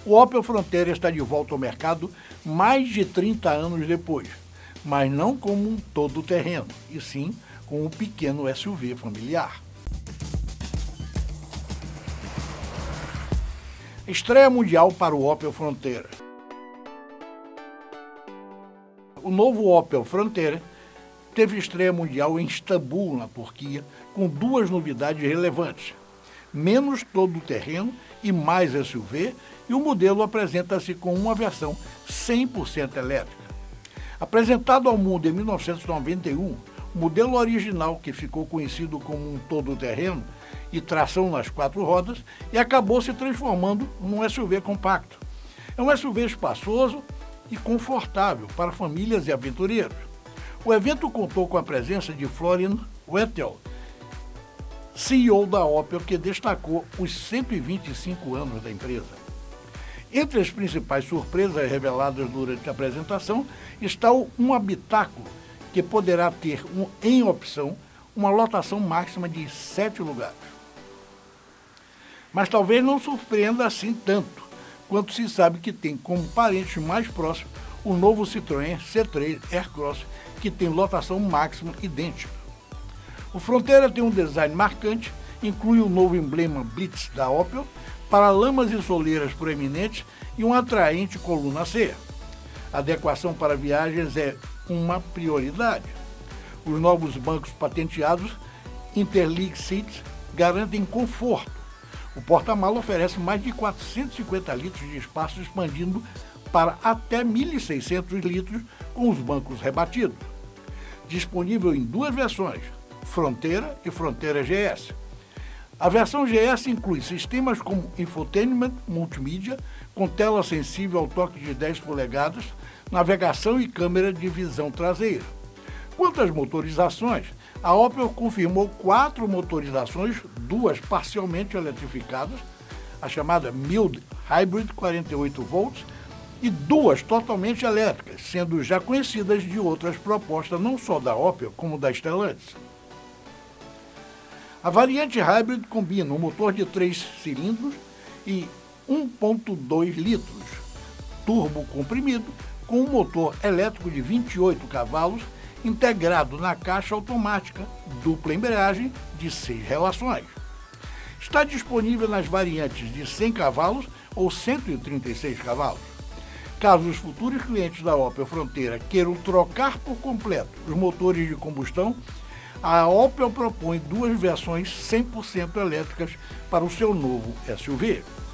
O Opel Frontera está de volta ao mercado mais de 30 anos depois, mas não como um todo-terreno, e sim com um pequeno SUV familiar. Estreia mundial para o Opel Frontera. O novo Opel Frontera teve estreia mundial em Istambul, na Turquia, com duas novidades relevantes: menos todo-terreno e mais SUV, e o modelo apresenta-se com uma versão 100% elétrica. Apresentado ao mundo em 1991, o modelo original, que ficou conhecido como um todo-terreno e tração nas quatro rodas, e acabou se transformando num SUV compacto. É um SUV espaçoso e confortável para famílias e aventureiros. O evento contou com a presença de Florian Wetzel, CEO da Opel, que destacou os 125 anos da empresa. Entre as principais surpresas reveladas durante a apresentação está um habitáculo que poderá ter, em opção, uma lotação máxima de 7 lugares. Mas talvez não surpreenda assim tanto, quanto se sabe que tem como parente mais próximo o novo Citroën C3 Aircross, que tem lotação máxima idêntica. O Frontera tem um design marcante, inclui o novo emblema Blitz da Opel, paralamas e soleiras proeminentes e uma atraente coluna C. A adequação para viagens é uma prioridade. Os novos bancos patenteados Interleague Seats garantem conforto. O porta-mala oferece mais de 450 litros de espaço, expandindo para até 1.600 litros com os bancos rebatidos. Disponível em duas versões, Frontera e Frontera GS. A versão GS inclui sistemas como infotainment multimídia, com tela sensível ao toque de 10 polegadas, navegação e câmera de visão traseira. Quanto às motorizações, a Opel confirmou 4 motorizações, 2 parcialmente eletrificadas, a chamada Mild Hybrid 48 volts, e 2 totalmente elétricas, sendo já conhecidas de outras propostas, não só da Opel, como da Stellantis. A variante Hybrid combina um motor de 3 cilindros e 1,2 litros, turbo comprimido, com um motor elétrico de 28 cavalos, integrado na caixa automática, dupla embreagem de 6 relações. Está disponível nas variantes de 100 cavalos ou 136 cavalos. Caso os futuros clientes da Opel Frontera queiram trocar por completo os motores de combustão, a Opel propõe 2 versões 100% elétricas para o seu novo SUV.